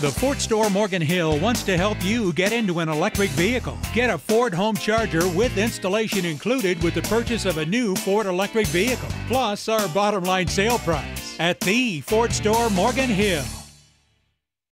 The Ford Store Morgan Hill wants to help you get into an electric vehicle. Get a Ford home charger with installation included with the purchase of a new Ford electric vehicle, plus our bottom line sale price at the Ford Store Morgan Hill.